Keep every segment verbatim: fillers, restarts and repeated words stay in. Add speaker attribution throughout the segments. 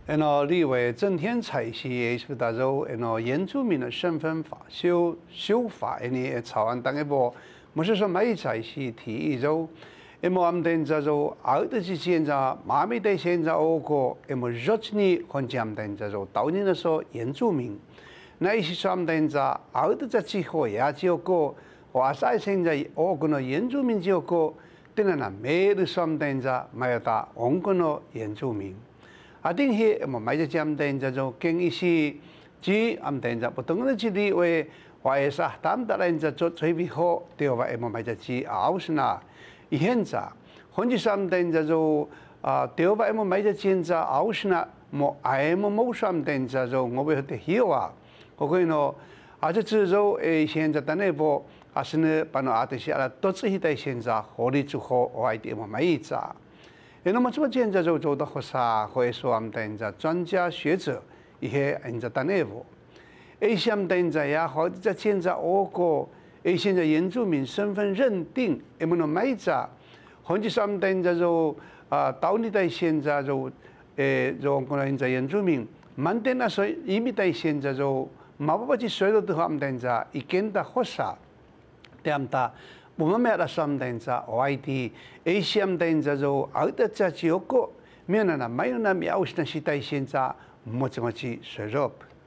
Speaker 1: 然后立委郑天才是也是大洲，然后原住民的身份法修修法，呢草案当一波，不是说每在是提议就，因为我们等在就二的之前在马米的现在我个，因为热情很讲等在就到年的时候原住民，那一些说等在二的在之后也只有个，我在现在我个呢原住民只有个，等下呢每日说等在没有打我个呢原住民。啊，定是我们买只讲等在就跟一些，只我们等在不同的这里为，或者是他们的人在做最比好，对吧？我们买只只熬是哪？现在，或者是我们等在就啊，对吧？我们买只现在熬是哪？莫爱莫莫说我们等在就我们得hiểu啊，我可以呢，啊，这之后诶，现在的那波啊是呢，把那阿这些啊，都是在现在合理之后，我一点我买一扎。那么这么现在就做到和啥，或者说我们等在专家学者一些人在单内部，诶，像等在呀，或者在现在我国，诶，现在原住民身份认定，也不能买着，或者说我们等在就啊，到你在现在就，诶，就可能在原住民，慢点那时候一米在现在就，马不去水了的话，我们等在一见到和啥，这样的。我们买了什等在外地，一些等在就二的在就个，没有那没有那苗是那时代现在没怎么去水入。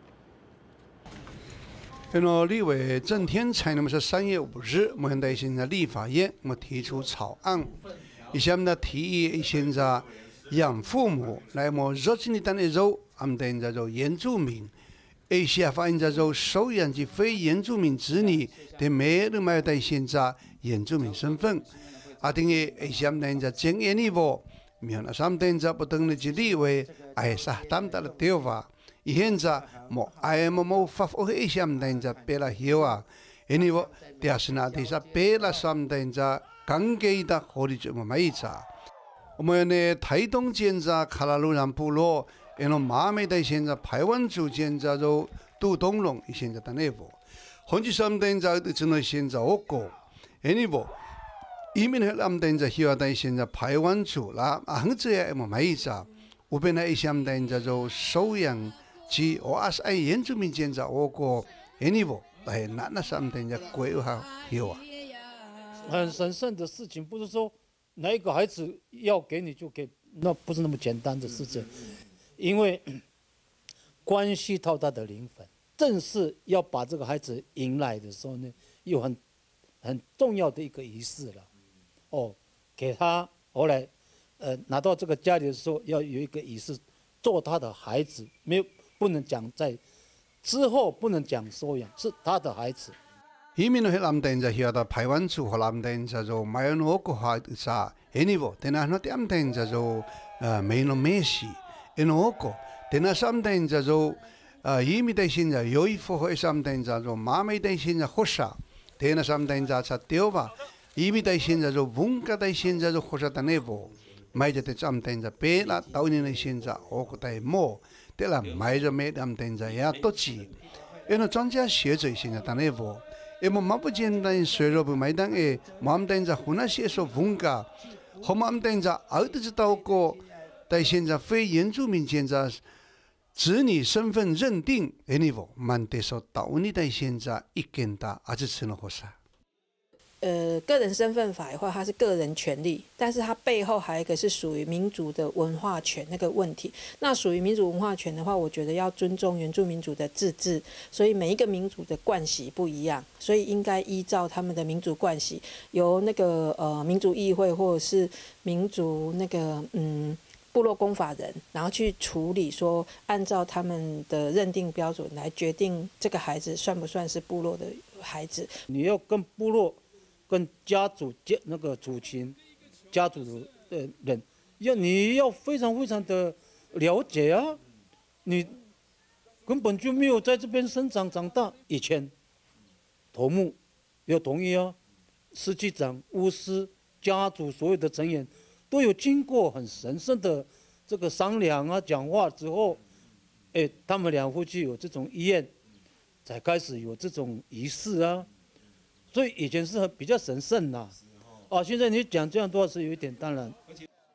Speaker 1: 然后立委郑天才那么是三月五日，我们在现在立法院我提出草案，一些呢提议现在养父母来么热情的单的肉，我们等在就原住民。一些发现在就收养及非原住民子女的每日没有在现在原住民身份，啊，等于一些人在经验里边，没有那什么人在不同的去立为，哎啥，他们的对法，现在莫哎莫莫发挥一些人在别了hiểu啊，因为我第是那第是别了什么人在刚给的合理就没没啥，我们呢台东现在卡拉鲁兰部落。因为马美在现在台湾族现在就杜东龙现在的内部，很多什么现在的真的现在我过，因为不，移民和他们现在需要在现在台湾族啦，啊，很这样么没啥，我本来一想现在就收养及我还是爱原住民现在我过，因为不，哎，那那什么现在规划有啊，
Speaker 2: 很神圣的事情，不是说哪一个孩子要给你就给，那不是那么简单的事情。因为关系到他的灵魂，正是要把这个孩子迎来的时候呢，有很很重要的一个仪式了。哦，给他后来，呃，拿到这个家里的时候，要有一个仪式，做他的孩子，没有不能讲在之后不能讲收养，是他的孩子。
Speaker 1: 移民和他们等在需要到台湾族和他们等在就没有那个孩子啥，因为不，但是那他们等在就呃没那没事。因为我个，但那上等在就，呃，移民在现在有一副会上等在就马美在现在合适，但那上等在才对吧？移民在现在就文化在现在就合适的那部，买着在上等在别了，到年的现在我个在么，对了，买着买上等在也多起，因为专家学者现在的那部，因为马不简单，虽然不买单诶，马等在湖南些说文化，和马等在二的知道个。但现在非原住民现在子女身份认定，因为我们得说到你在现在一见到还是成了何啥？
Speaker 3: 呃，个人身份法的话，它是个人权利，但是它背后还有一个是属于民族的文化权那个问题。那属于民族文化权的话，我觉得要尊重原住民族的自治，所以每一个民族的惯习不一样，所以应该依照他们的民族惯习，由那个呃民族议会或者是民族那个嗯。部落公法人，然后去处理说，按照他们的认定标准来决定这个孩子算不算是部落的孩子。
Speaker 2: 你要跟部落、跟家族、家那个族群、家族的人，要你要非常非常的了解啊！你根本就没有在这边生长长大，以前头目要同意啊，司机长、巫师、家族所有的成员。都有经过很神圣的这个商量啊、讲话之后，哎，他们两夫妻有这种意愿，才开始有这种仪式啊。所以以前是很比较神圣呐，啊，现在你讲这样多是有一点当然。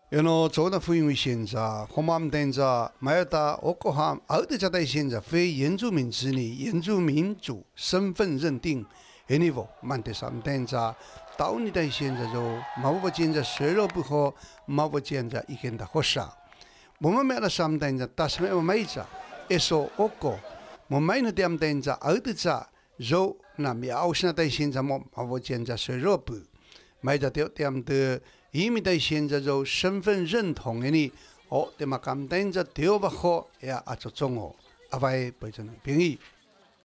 Speaker 1: 因为做的福音现在，我们等着买了的我国哈二的家的现在非原住民子女、原住民族身份认定，因为我们的上等着到你的现在就毛不见着水肉不好，毛不见着一根的火烧。我们买了上等着，但是我买着，一说我国，我买了点等着二的家肉，那苗现在现在毛毛不见着水肉不，买着点点的。因为在现在就身份认同的呢，哦，对嘛，咁等着丢不好，也啊做中哦，阿位背着你便宜。